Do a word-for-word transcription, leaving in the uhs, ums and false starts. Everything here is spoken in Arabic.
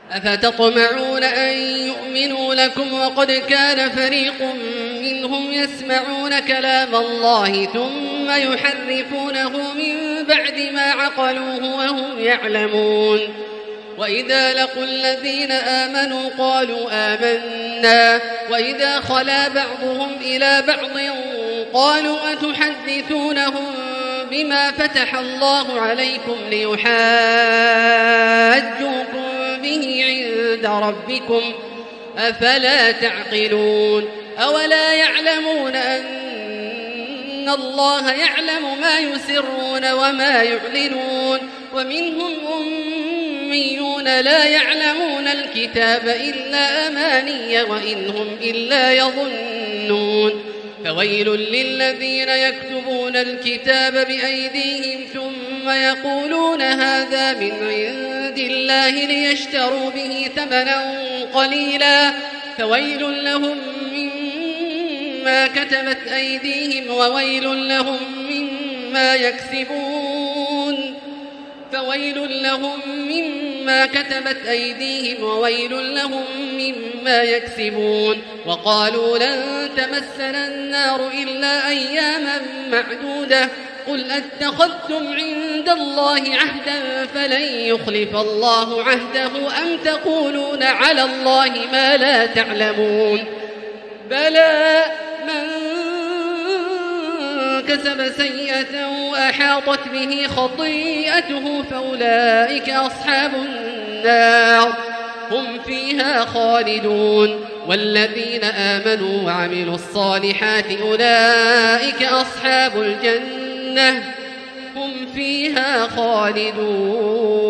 أفتطمعون أن يؤمنوا لكم وقد كان فريق منهم يسمعون كلام الله ثم يحرفونه من بعد ما عقلوه وهم يعلمون وإذا لقوا الذين آمنوا قالوا آمنا وإذا خلا بعضهم إلى بعض قالوا أتحدثونهم بما فتح الله عليكم ليحاجوكم به عند ربكم أفلا تعقلون أولا يعلمون أن الله يعلم ما يسرون وما يعلنون ومنهم أميون لا يعلمون الكتاب إلا أماني وإنهم إلا يظنون فويل للذين يكتبون الكتاب بأيديهم ثم يقولون هذا من عند الله ليشتروا به ثمنا قليلا فويل لهم مما كتبت أيديهم وويل لهم مما يكسبون فويل لهم مما كتبت أيديهم وويل لهم مما يكسبون وقالوا لن تمسنا النار إلا أياما معدودة قل أتخذتم عند الله عهدا فلن يخلف الله عهده أم تقولون على الله ما لا تعلمون بلى من كسب سيئة وأحاطت به خطيئته فأولئك أصحاب النار هم فيها خالدون والذين آمنوا وعملوا الصالحات أولئك أصحاب الجنة هم فيها خالدون.